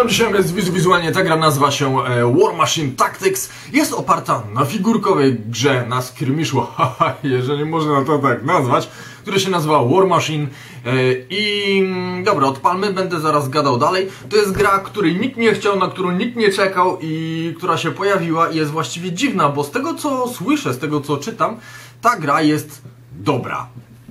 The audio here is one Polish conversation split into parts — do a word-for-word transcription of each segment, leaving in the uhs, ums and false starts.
nam dzisiaj jest wizualnie. Ta gra nazywa się War Machine Tactics. Jest oparta na figurkowej grze, na skirmiszu, haha, jeżeli można to tak nazwać, które się nazywa War Machine. I dobra, odpalmy, będę zaraz gadał dalej. To jest gra, której nikt nie chciał, na którą nikt nie czekał i która się pojawiła i jest właściwie dziwna, bo z tego co słyszę, z tego co czytam, ta gra jest dobra.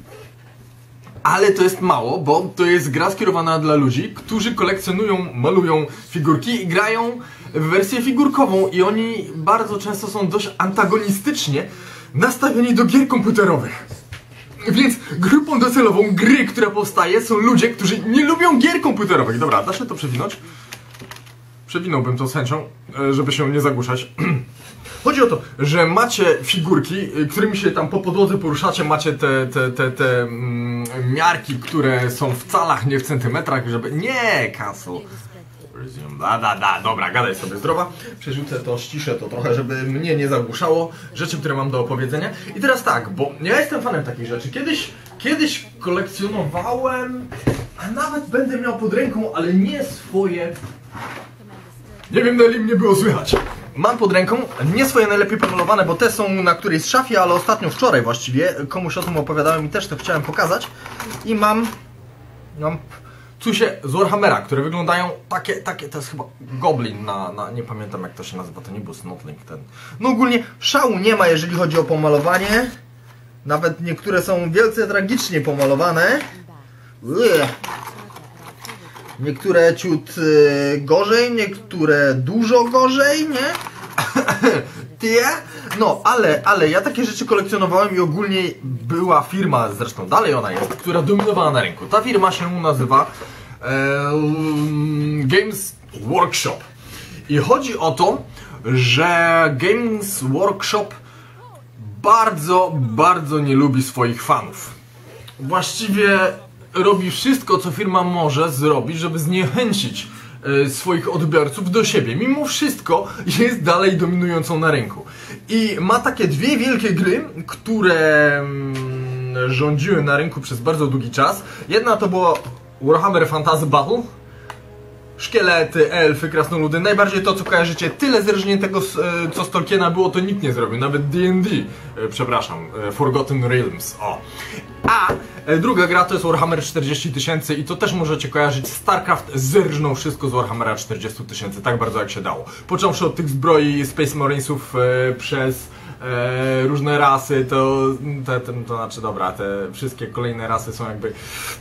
Ale to jest mało, bo to jest gra skierowana dla ludzi, którzy kolekcjonują, malują figurki i grają w wersję figurkową i oni bardzo często są dość antagonistycznie nastawieni do gier komputerowych. Więc grupą docelową gry, która powstaje, są ludzie, którzy nie lubią gier komputerowych. Dobra, da się to przewinąć? Przewinąłbym to z chęcią, żeby się nie zagłuszać. Chodzi o to, że macie figurki, którymi się tam po podłodze poruszacie, macie te, te, te, te mm, miarki, które są w calach, nie w centymetrach, żeby... Nie, cancel. Da, da, da, dobra, gadaj sobie zdrowa. Przerzucę to, ściszę to trochę, żeby mnie nie zagłuszało rzeczy, które mam do opowiedzenia. I teraz tak, bo ja jestem fanem takich rzeczy. Kiedyś, kiedyś kolekcjonowałem, a nawet będę miał pod ręką, ale nie swoje... Nie wiem, na ile mnie było słychać. Mam pod ręką nie swoje najlepiej pomalowane, bo te są na którejś szafie, ale ostatnio wczoraj właściwie komuś o tym opowiadałem i też to chciałem pokazać. I mam... mam cusie z Warhammera, które wyglądają takie, takie, to jest chyba Goblin na, na, nie pamiętam jak to się nazywa, to nie był Snotling ten. No ogólnie szału nie ma, jeżeli chodzi o pomalowanie. Nawet niektóre są wielce tragicznie pomalowane. Ugh. Niektóre ciut y, gorzej, niektóre dużo gorzej, nie? Ty? No, ale, ale ja takie rzeczy kolekcjonowałem i ogólnie była firma, zresztą dalej ona jest, która dominowała na rynku. Ta firma się nazywa e, Games Workshop. I chodzi o to, że Games Workshop bardzo, bardzo nie lubi swoich fanów. Właściwie robi wszystko, co firma może zrobić, żeby zniechęcić e, swoich odbiorców do siebie. Mimo wszystko jest dalej dominującą na rynku. I ma takie dwie wielkie gry, które mm, rządziły na rynku przez bardzo długi czas. Jedna to była Warhammer Fantasy Battle. Szkielety, elfy, krasnoludy, najbardziej to co kojarzycie, tyle zerżniętego co z Tolkiena było, to nikt nie zrobił, nawet D and D, przepraszam, Forgotten Realms, o. A druga gra to jest Warhammer czterdzieści tysięcy i to też możecie kojarzyć, StarCraft zerżnął wszystko z Warhammera czterdzieści tysięcy, tak bardzo jak się dało. Począwszy od tych zbroi Space Marinesów e, przez e, różne rasy, to, te, te, to znaczy dobra, te wszystkie kolejne rasy są jakby...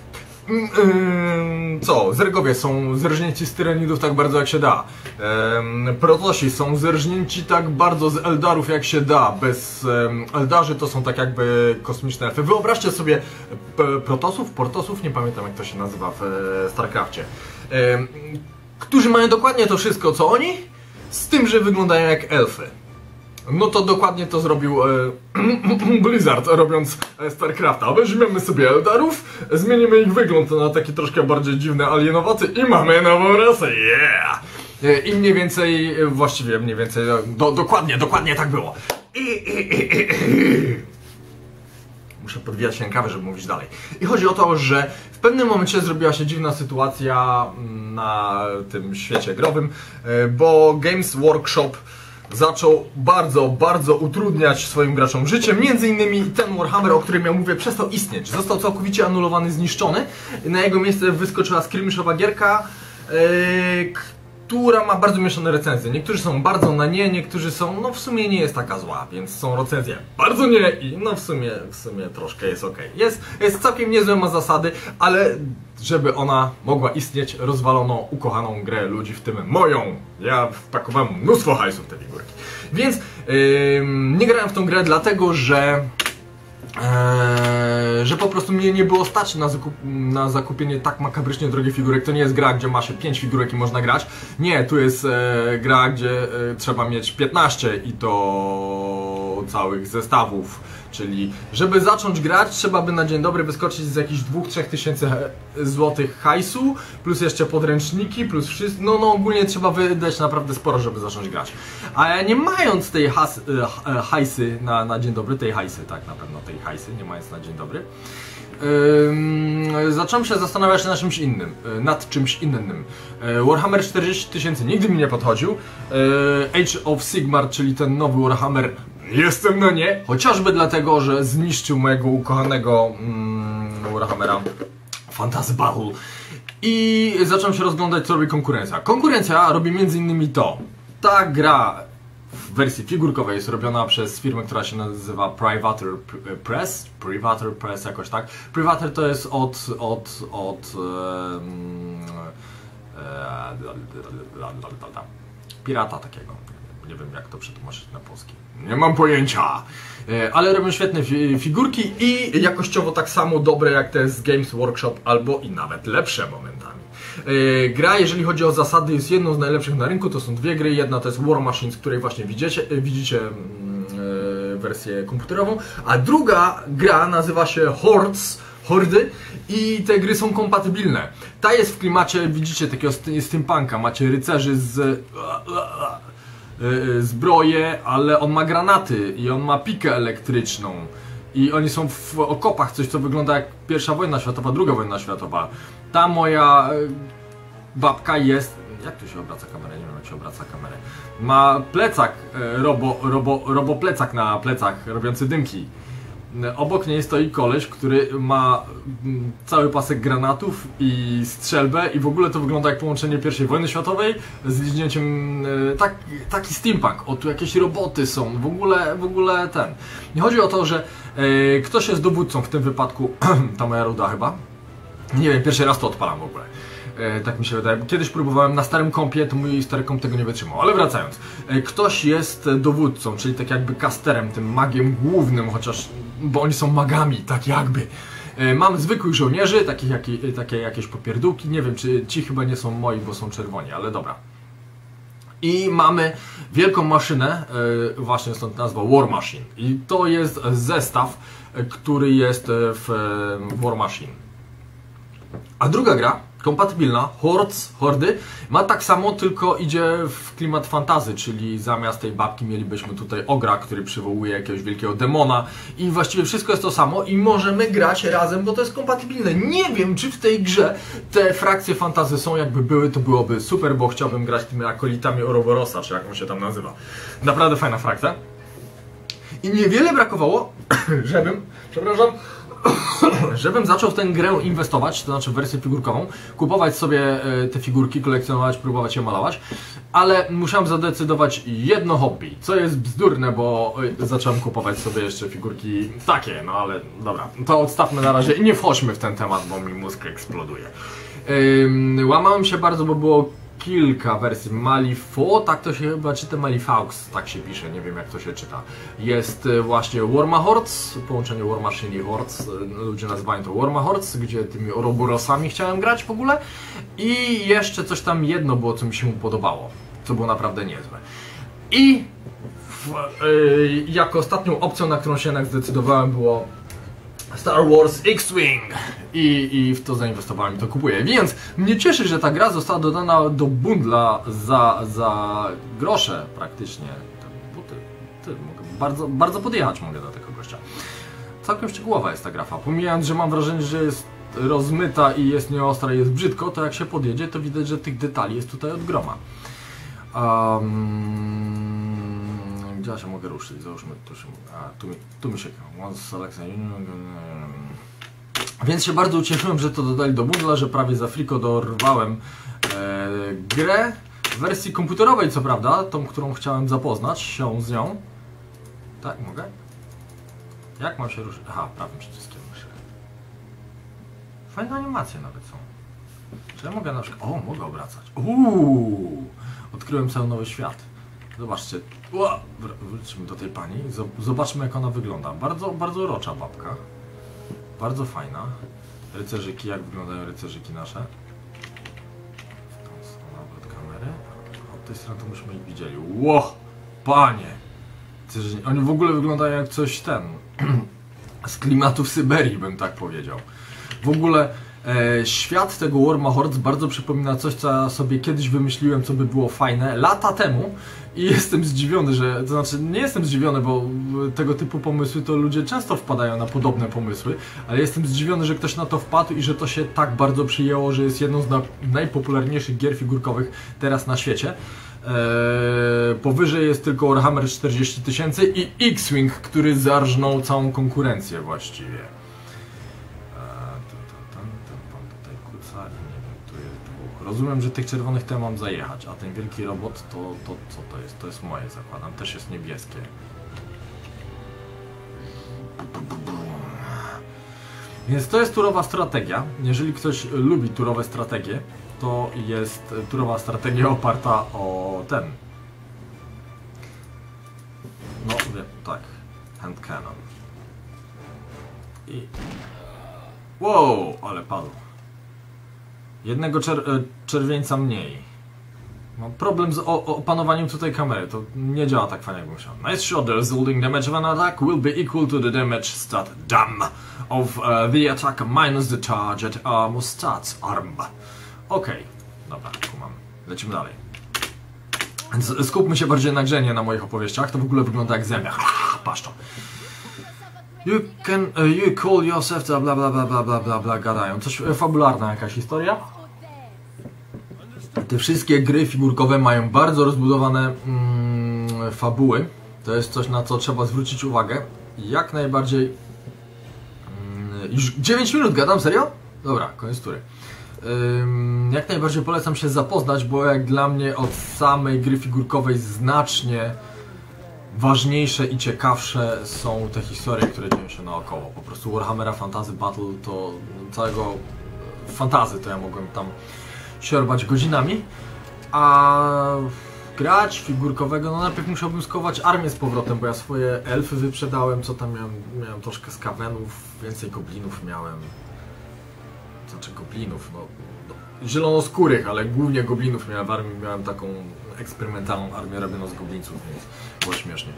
Co? Zergowie są zerżnięci z tyranidów tak bardzo jak się da. Ehm, Protosi są zerżnięci tak bardzo z Eldarów jak się da. Bez um, Eldarzy to są tak jakby kosmiczne elfy. Wyobraźcie sobie Protosów, Portosów, nie pamiętam jak to się nazywa w e, StarCrafcie. Ehm, którzy mają dokładnie to wszystko co oni, z tym, że wyglądają jak elfy. No to dokładnie to zrobił e, Blizzard, robiąc e, StarCrafta. Weźmiemy sobie Eldarów, zmienimy ich wygląd na taki troszkę bardziej dziwny, alienowaty i mamy nową rasę, yeah! E, I mniej więcej, e, właściwie mniej więcej, do, dokładnie, dokładnie tak było. I, i, i, i, i. Muszę podwijać rękawy, żeby mówić dalej. I chodzi o to, że w pewnym momencie zrobiła się dziwna sytuacja na tym świecie growym, e, bo Games Workshop zaczął bardzo, bardzo utrudniać swoim graczom życie. Między innymi ten Warhammer, o którym ja mówię, przestał istnieć. Został całkowicie anulowany, zniszczony. Na jego miejsce wyskoczyła skirmiszowa gierka, yy, która ma bardzo mieszane recenzje. Niektórzy są bardzo na nie, niektórzy są, no w sumie nie jest taka zła, więc są recenzje bardzo nie i no w sumie, w sumie troszkę jest ok. Jest, jest całkiem niezłe, ma zasady, ale żeby ona mogła istnieć, rozwalono ukochaną grę ludzi, w tym moją. Ja wpakowałem mnóstwo hajsów w te figurki. Więc yy, nie grałem w tą grę dlatego, że Eee, że po prostu mnie nie było stać na, zakup na zakupienie tak makabrycznie drogiej figurek. To nie jest gra, gdzie ma się pięć figurek i można grać. Nie, tu jest e, gra, gdzie e, trzeba mieć piętnaście i to całych zestawów. Czyli żeby zacząć grać, trzeba by na dzień dobry wyskoczyć z jakichś dwóch trzech tysięcy złotych hajsu, plus jeszcze podręczniki, plus wszystko. No, no ogólnie trzeba wydać naprawdę sporo, żeby zacząć grać. A nie mając tej has, e, hajsy na, na dzień dobry, tej hajsy, tak na pewno tej hajsy, nie mając na dzień dobry, Yy, zacząłem się zastanawiać nad czymś innym, yy, nad czymś innym. Yy, Warhammer czterdzieści tysięcy nigdy mi nie podchodził. Yy, Age of Sigmar, czyli ten nowy Warhammer, jestem na nie, chociażby dlatego, że zniszczył mojego ukochanego yy, Warhammera Fantasy Battle. I zacząłem się rozglądać, co robi konkurencja. Konkurencja robi między innymi to. Ta gra w wersji figurkowej jest robiona przez firmę, która się nazywa Privateer Press. Privateer Press, jakoś tak. Privateer to jest od... od... od... Um, e, pirata takiego. Nie wiem, jak to przetłumaczyć na polski. Nie mam pojęcia. E, ale robią świetne fi figurki i jakościowo tak samo dobre jak te z Games Workshop, albo i nawet lepsze momentami. E, gra, jeżeli chodzi o zasady, jest jedną z najlepszych na rynku. To są dwie gry. Jedna to jest War Machine, z której właśnie widzicie, e, widzicie e, wersję komputerową, a druga gra nazywa się Hordes, Hordy, i te gry są kompatybilne. Ta jest w klimacie, widzicie, takiego steampunka. Macie rycerzy z zbroje, ale on ma granaty i on ma pikę elektryczną i oni są w okopach, coś co wygląda jak pierwsza wojna światowa, druga wojna światowa. Ta moja babka jest... Jak tu się obraca kamerę? Nie wiem, jak się obraca kamerę. Ma plecak, robo, robo, robo plecak na plecach, robiący dymki. Obok niej stoi koleś, który ma cały pasek granatów i strzelbę i w ogóle to wygląda jak połączenie pierwszej wojny światowej z liźnięciem, tak, taki steampunk. O, tu jakieś roboty są, w ogóle, w ogóle ten. Nie chodzi o to, że e, ktoś jest dowódcą w tym wypadku, ta moja ruda chyba. Nie wiem, pierwszy raz to odpalam w ogóle. E, tak mi się wydaje. Kiedyś próbowałem na starym kompie, to mój stary komp tego nie wytrzymał. Ale wracając. E, ktoś jest dowódcą, czyli tak jakby casterem, tym magiem głównym, chociaż... bo oni są magami, tak jakby. E, mam zwykłych żołnierzy, takich jak, takie jakieś popierdółki. Nie wiem, czy ci chyba nie są moi, bo są czerwoni, ale dobra. I mamy wielką maszynę, e, właśnie stąd nazwa War Machine. I to jest zestaw, który jest w, w War Machine. A druga gra, kompatybilna, Hordes, Hordy, ma tak samo, tylko idzie w klimat fantazy, czyli zamiast tej babki mielibyśmy tutaj ogra, który przywołuje jakiegoś wielkiego demona i właściwie wszystko jest to samo i możemy grać razem, bo to jest kompatybilne. Nie wiem, czy w tej grze te frakcje fantazy są, jakby były, to byłoby super, bo chciałbym grać tymi akolitami Oroborosa, czy jak on się tam nazywa. Naprawdę fajna frakcja. I niewiele brakowało, żebym, przepraszam, żebym zaczął w tę grę inwestować, to znaczy w wersję figurkową, kupować sobie te figurki, kolekcjonować, próbować je malować, ale musiałem zadecydować jedno hobby, co jest bzdurne, bo zacząłem kupować sobie jeszcze figurki takie, no ale dobra, to odstawmy na razie i nie wchodźmy w ten temat, bo mi mózg eksploduje. Yy, łamałem się bardzo, bo było kilka wersji. Malifaux, tak to się chyba czyta, Malifaux, tak się pisze, nie wiem jak to się czyta. Jest właśnie Warmahordes, połączenie War Machine i Hordes, ludzie nazywają to Warmahordes, gdzie tymi Ouroborosami chciałem grać w ogóle. I jeszcze coś tam jedno było, co mi się mu podobało, co było naprawdę niezłe. I w, yy, jako ostatnią opcją, na którą się jednak zdecydowałem, było Star Wars X-Wing I, i w to zainwestowałem i to kupuję. Więc mnie cieszy, że ta gra została dodana do bundla za, za grosze praktycznie. Buty, ty, mogę bardzo, bardzo podjechać mogę do tego gościa. Całkiem szczegółowa jest ta grafa. Pomijając, że mam wrażenie, że jest rozmyta i jest nieostra i jest brzydko, to jak się podjedzie, to widać, że tych detali jest tutaj od groma. Um, Gdzie ja się mogę ruszyć? Załóżmy, tu, się, a, tu, mi, tu mi się Więc się bardzo ucieszyłem, że to dodali do bundla, że prawie za friko dorwałem e, grę w wersji komputerowej, co prawda, tą, którą chciałem zapoznać się z nią. Tak, mogę? Jak mam się ruszyć? Aha, prawym przyciskiem muszę. Fajne animacje nawet są. Czy ja mogę na przykład... O, mogę obracać. Uuu, odkryłem cały nowy świat. Zobaczcie. Ua, wróćmy do tej pani. Zobaczmy, jak ona wygląda. Bardzo, bardzo urocza babka. Bardzo fajna. Rycerzyki, jak wyglądają rycerzyki nasze. W tą stronę od kamery. Od tej strony to myśmy ich widzieli. Ło, panie! Oni w ogóle wyglądają jak coś ten... z klimatu w Syberii, bym tak powiedział. W ogóle E, świat tego Warma Hordes bardzo przypomina coś, co ja sobie kiedyś wymyśliłem, co by było fajne, lata temu i jestem zdziwiony, że, to znaczy nie jestem zdziwiony, bo tego typu pomysły to ludzie często wpadają na podobne pomysły, ale jestem zdziwiony, że ktoś na to wpadł i że to się tak bardzo przyjęło, że jest jedną z na, najpopularniejszych gier figurkowych teraz na świecie. Eee, powyżej jest tylko Warhammer czterdzieści tysięcy i X-Wing, który zarżnął całą konkurencję właściwie. Rozumiem, że tych czerwonych to mam zajechać, a ten wielki robot to, to co to jest? To jest moje, zakładam. Też jest niebieskie. Więc to jest turowa strategia. Jeżeli ktoś lubi turowe strategie, to jest turowa strategia oparta o ten. No, wiem, tak. Hand cannon. I... Wow, ale padł. Jednego czer czerwieńca mniej. Mam problem z opanowaniem tutaj kamery, to nie działa tak fajnie jak musiał. Nice shot, the resulting damage of an attack will be equal to the damage stat dam of uh, the attack minus the target armor stats arm. Okej, okay. Dobra, kumam. Lecimy dalej. Więc skupmy się bardziej na grze, nie na moich opowieściach. To w ogóle wygląda jak zębia. Patrz to. You can, uh, you call yourself, bla bla bla bla bla bla bla, gadają. Coś fabularna jakaś historia. Te wszystkie gry figurkowe mają bardzo rozbudowane mm, fabuły. To jest coś, na co trzeba zwrócić uwagę. Jak najbardziej... Mm, już dziewięć minut gadam, serio? Dobra, koniec tury. Ym, jak najbardziej polecam się zapoznać, bo jak dla mnie od samej gry figurkowej znacznie ważniejsze i ciekawsze są te historie, które dzieją się naokoło. Po prostu Warhammera Fantasy Battle to całego fantasy to ja mogłem tam siorbać godzinami, a grać figurkowego, no najpierw musiałbym skować armię z powrotem, bo ja swoje elfy wyprzedałem, co tam miałem, miałem troszkę skawenów, więcej goblinów miałem, znaczy goblinów, no, no zielonoskórych, ale głównie goblinów miałem w armii, miałem taką eksperymentalną armię robioną z goblińców, więc było śmiesznie.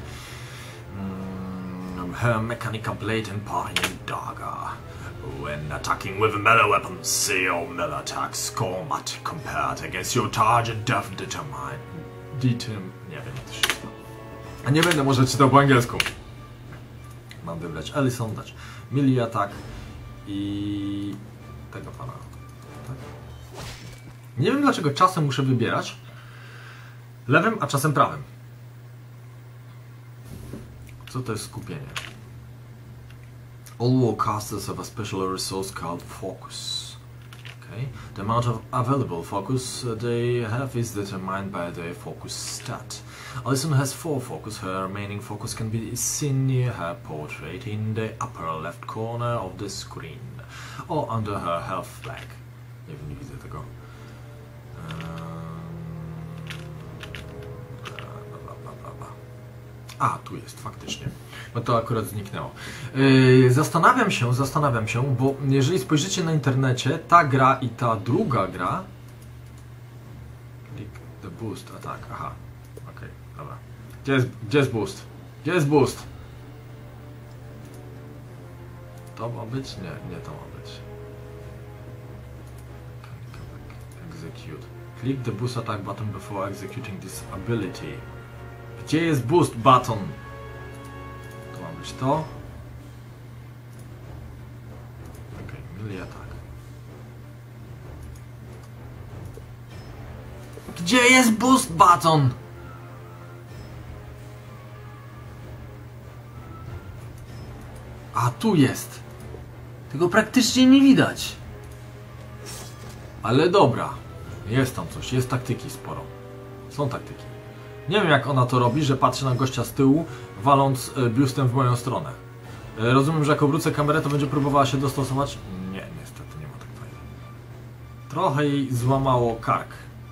Mm, her mechanical blade and parting dagger. When attacking with a melee weapon, see your melee attack score much compared against your target does determine. Determ... Nie wiem, co się stało. A nie będę może czytał po angielsku. Mam wybrać Ellison, dać melee attack i... tego pana. Tak? Nie wiem dlaczego czasem muszę wybierać lewym, a czasem prawym. Co to jest skupienie? All warcasters have a special resource called focus. Okay. The amount of available focus they have is determined by their focus stat. Alison has four focus. Her remaining focus can be seen near her portrait in the upper left corner of the screen or under her health flag. Nie wiem, nie widzę tego. A, tu jest, faktycznie. No to akurat zniknęło. Yy, zastanawiam się, zastanawiam się, bo jeżeli spojrzycie na internecie, ta gra i ta druga gra... Click the boost, a tak, aha. Okej, okay, dobra. Gdzie jest, gdzie jest boost? Gdzie jest boost? To ma być? Nie, nie to ma być. Execute. Click the boost attack button before executing this ability. Gdzie jest boost button? To ma być to. Okej, okay, melee attack. Gdzie jest boost button? A tu jest. Tego praktycznie nie widać. Ale dobra. Jest tam coś, jest taktyki sporo. Są taktyki. Nie wiem jak ona to robi, że patrzy na gościa z tyłu, waląc biustem w moją stronę. Rozumiem, że jak obrócę kamerę, to będzie próbowała się dostosować? Nie, niestety nie ma tak fajnie. Trochę jej złamało kark.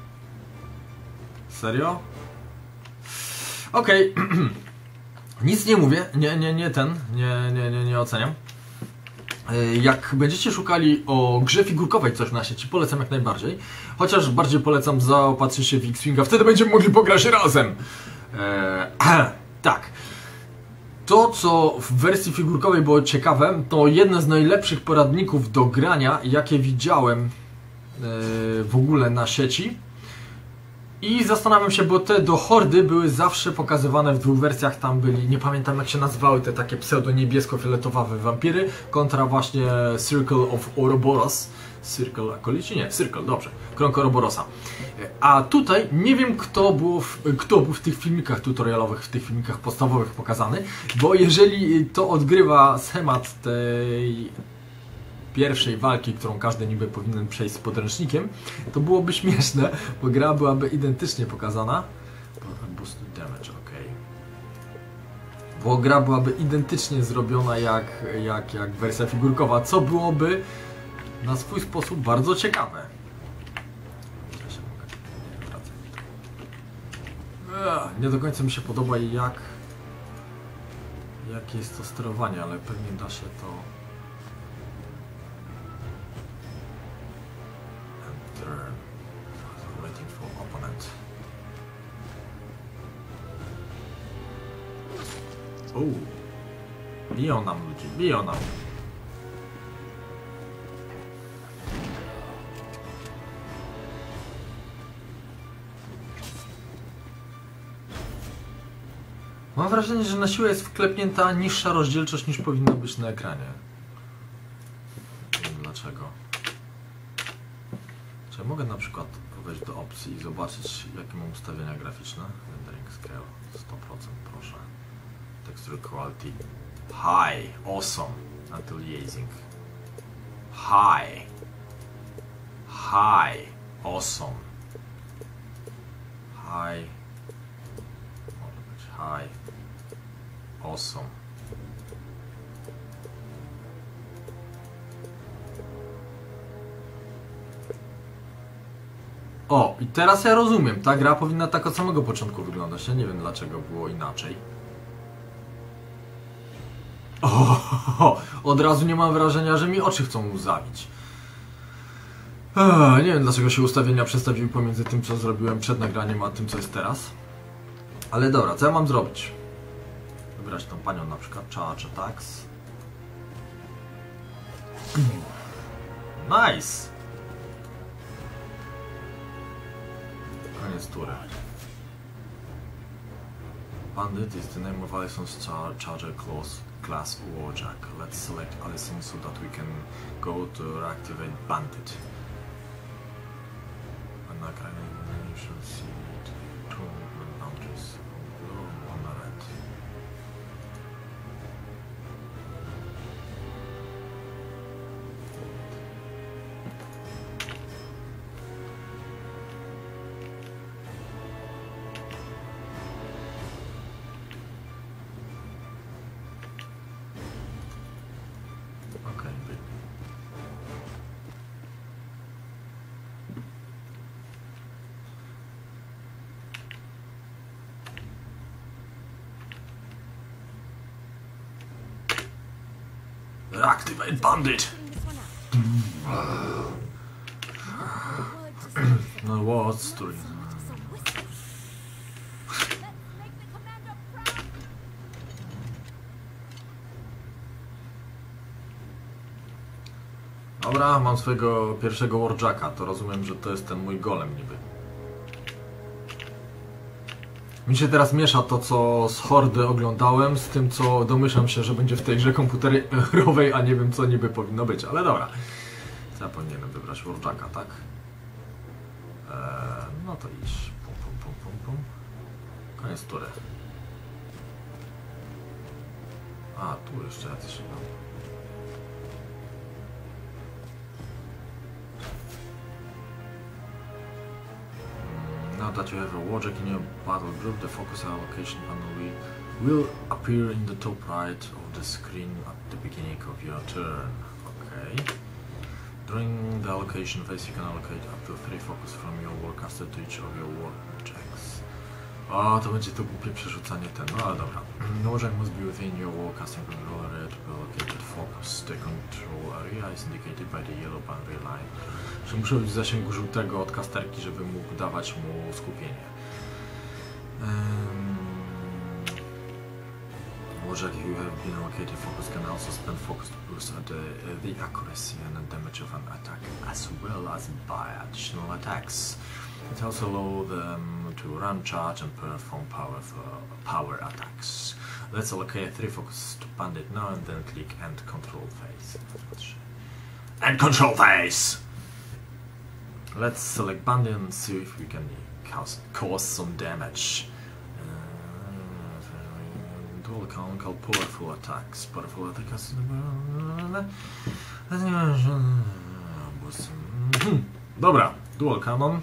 Serio? Okej. Okay. Nic nie mówię, nie, nie, nie ten, nie, nie, nie, nie oceniam. Jak będziecie szukali o grze figurkowej coś na sieci, polecam jak najbardziej. Chociaż bardziej polecam zaopatrzyć się w X-Winga, wtedy będziemy mogli pograć razem. Eee, tak. To, co w wersji figurkowej było ciekawe, to jedne z najlepszych poradników do grania, jakie widziałem w ogóle na sieci. I zastanawiam się, bo te do Hordy były zawsze pokazywane w dwóch wersjach. Tam byli, nie pamiętam jak się nazywały, te takie pseudo-niebiesko-fioletowe wampiry kontra właśnie Circle of Ouroboros. Circle Akolici? Nie, Circle, dobrze. Krąg Ouroborosa. A tutaj nie wiem, kto, było w, kto był w tych filmikach tutorialowych, w tych filmikach podstawowych pokazany, bo jeżeli to odgrywa schemat tej pierwszej walki, którą każdy niby powinien przejść z podręcznikiem, to byłoby śmieszne, bo gra byłaby identycznie pokazana. Boost damage, ok. Bo gra byłaby identycznie zrobiona jak, jak, jak wersja figurkowa, co byłoby na swój sposób bardzo ciekawe. Nie do końca mi się podoba jak jakie jest to sterowanie, ale pewnie da się to. Waiting for opponent. Uuu. Biją nam ludzi, biją nam. Mam wrażenie, że na siłę jest wklepnięta niższa rozdzielczość niż powinna być na ekranie. Nie wiem dlaczego. Czy ja mogę na przykład wejść do opcji i zobaczyć, jakie mam ustawienia graficzne? Rendering scale sto procent, proszę. Texture quality high, awesome. Anti-aliasing high, high, awesome. High, może być high, awesome. O, i teraz ja rozumiem, ta gra powinna tak od samego początku wyglądać. Ja nie wiem dlaczego było inaczej. O, od razu nie mam wrażenia, że mi oczy chcą łzawić. Ech, nie wiem dlaczego się ustawienia przestawiły pomiędzy tym, co zrobiłem przed nagraniem, a tym, co jest teraz. Ale dobra, co ja mam zrobić? Wybrać tą panią na przykład, Charge Attacks. Nice! Koniec tury. Bandit is the name of Alison's char charger class, class Warjack. Let's select Alison so that we can go to activate Bandit. And I can you should see two boundaries on blue on the red. Activate Bandit! No what story? Dobra, mam swojego pierwszego Warjacka, to rozumiem, że to jest ten mój golem niby. Mi się teraz miesza to, co z Hordy oglądałem, z tym, co domyślam się, że będzie w tej grze komputerowej, a nie wiem, co niby powinno być, ale dobra. Co ja powinienem wybrać? Warjacka, tak? Eee, no to idź. Pum, pum, pum, pum, pum. Koniec tury. A, tu jeszcze jacyś się mam. Now that you have a Warjack in your battle group, the focus allocation panel will appear in the top right of the screen at the beginning of your turn. Okay. During the allocation phase, you can allocate up to three focus from your Warcaster to each of your Warjacks. O, to będzie to głupie przerzucanie ten, no ale dobra. No Warjack must be within your Warcaster control area to be allocated focus. The control area is indicated by the yellow boundary line. Że muszę być w zasięgu żółtego od kasterki, żeby mógł dawać mu skupienie. Um, Wojak, you have been allocated focus, can also spend focus to boost the, uh, the accuracy and the damage of an attack, as well as buy additional attacks. It also allows them to run, charge, and perform power for power attacks. Let's allocate three focus to Bandit now and then click End Control Phase. End Control Phase! Let's select Bandit and see if we can cause, cause some damage. Dual cannon called powerful attacks. Powerful attacks. Dobra, dual cannon.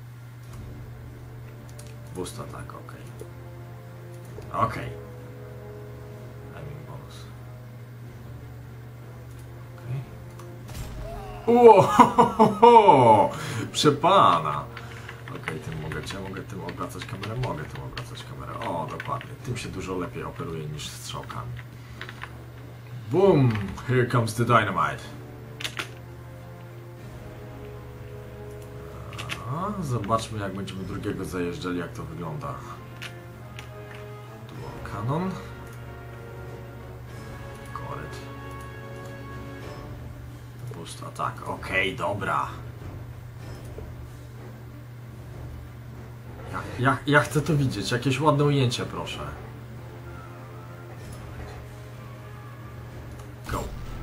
Boost attack, ok. Ok. Aiming bonus. Ok. Łohohoho! Przepana! Okej, tym mogę, czy ja mogę tym obracać kamerę? Mogę tym obracać kamerę. O, dokładnie. Tym się dużo lepiej operuje niż strzałkami. Boom! Here comes the dynamite. A, zobaczmy, jak będziemy drugiego zajeżdżali, jak to wygląda. Dual cannon. Koryt. Boost attack. Okej, okay, dobra. Ja, ja, ja chcę to widzieć. Jakieś ładne ujęcie, proszę. Go.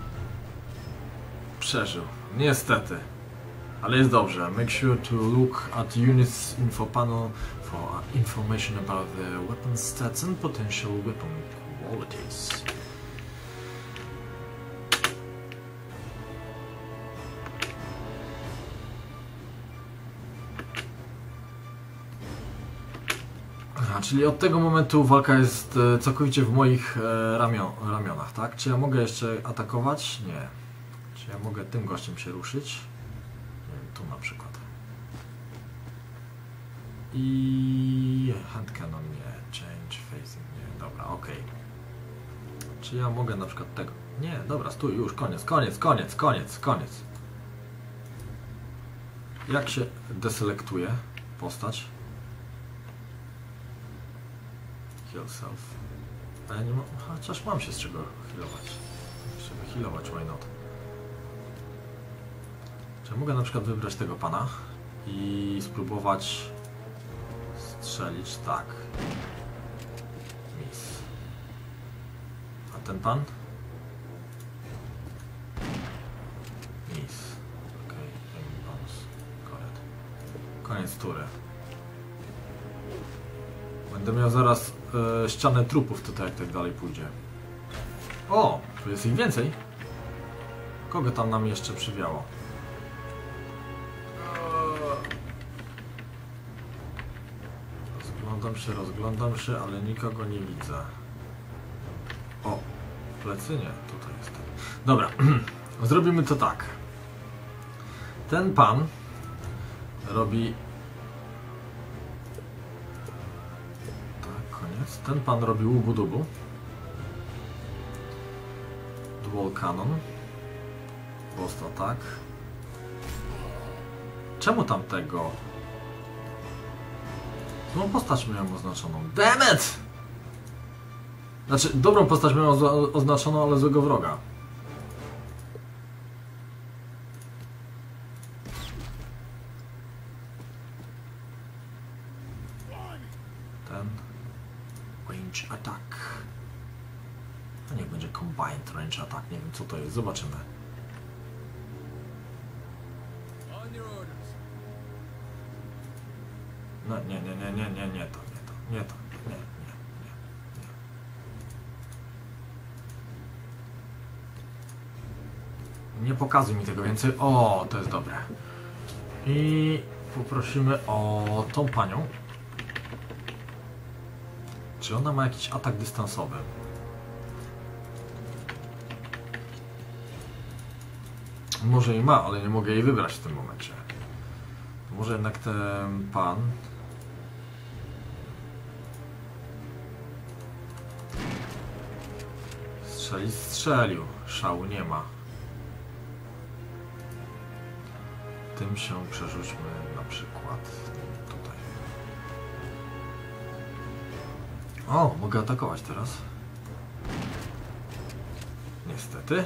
Przeżył. Niestety. Ale jest dobrze. Make sure to look at units info panel for information about the weapon stats and potential weapon qualities. Aha, czyli od tego momentu walka jest całkowicie w moich ramion, ramionach, tak? Czy ja mogę jeszcze atakować? Nie. Czy ja mogę tym gościem się ruszyć? Tu na przykład. I hand cannon nie, change facing nie, dobra, ok. Czy ja mogę na przykład tego? Nie, dobra, stój, już, koniec, koniec, koniec, koniec, koniec. Jak się deselektuje postać? Heal self. A ja nie mam, chociaż mam się z czego healować. Żeby healować, why not? Czy mogę na przykład wybrać tego pana i spróbować strzelić? Tak. Miss. A ten pan? Miss. Ok, bonus. Koniec. Koniec tury. Będę miał zaraz e, ścianę trupów tutaj, jak tak dalej pójdzie. O! Tu jest ich więcej. Kogo tam nam jeszcze przywiało? Rozglądam się, rozglądam się, ale nikogo nie widzę. O, plecy nie, tutaj jest. Dobra, zrobimy to tak. Ten pan robi... Tak, koniec. Ten pan robi łubu-dubu. Dual cannon. Boss attack. Czemu tamtego? Złą postać miałem oznaczoną. Damn it! Znaczy, dobrą postać miałem oznaczoną, ale złego wroga. Ten... Range attack. A niech będzie combined range attack. Nie wiem, co to jest. Zobaczymy. No nie, nie, nie, nie, nie, nie to, nie to, nie to, nie, nie, nie, nie. Nie pokazuj mi tego więcej. O, to jest dobre. I poprosimy o tą panią. Czy ona ma jakiś atak dystansowy? Może i ma, ale nie mogę jej wybrać w tym momencie. Może jednak ten pan... Strzeli, strzelił. Szału nie ma. Tym się przerzućmy na przykład tutaj. O, mogę atakować teraz. Niestety.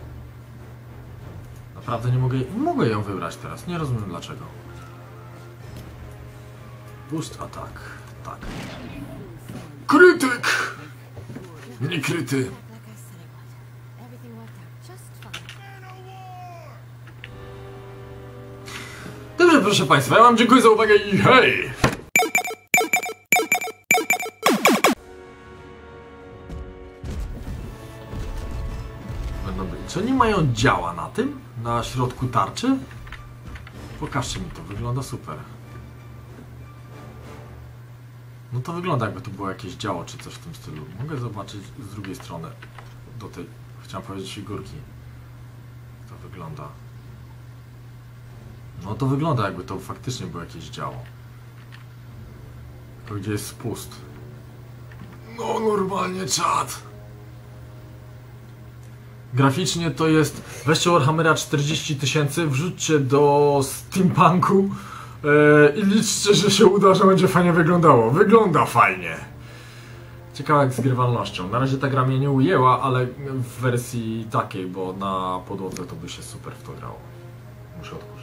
Naprawdę nie mogę, nie mogę ją wybrać teraz, nie rozumiem dlaczego. Boost atak, tak. Krytyk! Nie kryty. Dobrze, proszę Państwa, ja Wam dziękuję za uwagę i hej! Czy oni mają działa na tym? Na środku tarczy? Pokażcie mi to, wygląda super. No to wygląda jakby to było jakieś działo czy coś w tym stylu. Mogę zobaczyć z drugiej strony do tej, chciałem powiedzieć figurki. Jak to wygląda. No to wygląda jakby to faktycznie było jakieś działo. To gdzie jest spust. No normalnie czad. Graficznie to jest, weźcie Warhammera czterdzieści tysięcy, wrzućcie do steampunku yy, i liczcie, że się uda, że będzie fajnie wyglądało. Wygląda fajnie. Ciekawe jak z grywalnością. Na razie ta gra mnie nie ujęła, ale w wersji takiej, bo na podłodze to by się super w to grało. Muszę odkuć.